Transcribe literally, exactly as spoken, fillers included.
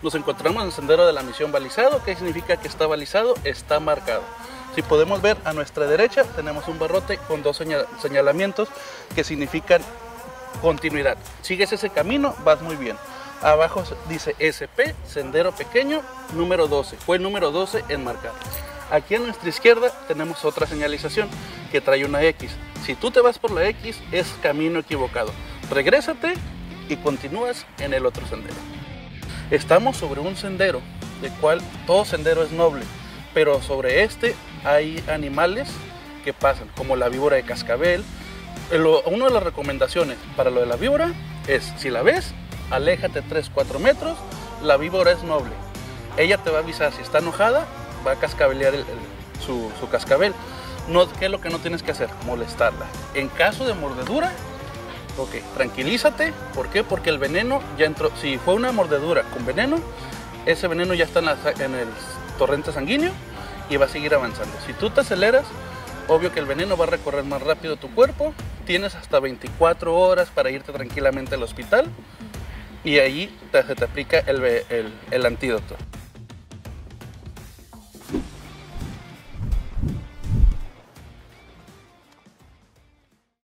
Nos encontramos en el sendero de la misión balizado. ¿Qué significa que está balizado? Está marcado. Si podemos ver a nuestra derecha tenemos un barrote con dos señalamientos que significan continuidad. Sigues ese camino, vas muy bien. Abajo dice S P, sendero pequeño, número doce. Fue el número doce en marcar. Aquí a nuestra izquierda tenemos otra señalización que trae una X. Si tú te vas por la X, es camino equivocado. Regrésate y continúas en el otro sendero. Estamos sobre un sendero, del cual todo sendero es noble, pero sobre este hay animales que pasan, como la víbora de cascabel. Una de las recomendaciones para lo de la víbora es, si la ves, aléjate tres a cuatro metros. La víbora es noble. Ella te va a avisar si está enojada, va a cascabelear el, el, su, su cascabel. No, ¿qué es lo que no tienes que hacer? Molestarla. En caso de mordedura, ok, tranquilízate. ¿Por qué? Porque el veneno ya entró. Si fue una mordedura con veneno, ese veneno ya está en, la, en el torrente sanguíneo y va a seguir avanzando. Si tú te aceleras, obvio que el veneno va a recorrer más rápido tu cuerpo. Tienes hasta veinticuatro horas para irte tranquilamente al hospital y ahí te, se te aplica el, el, el antídoto.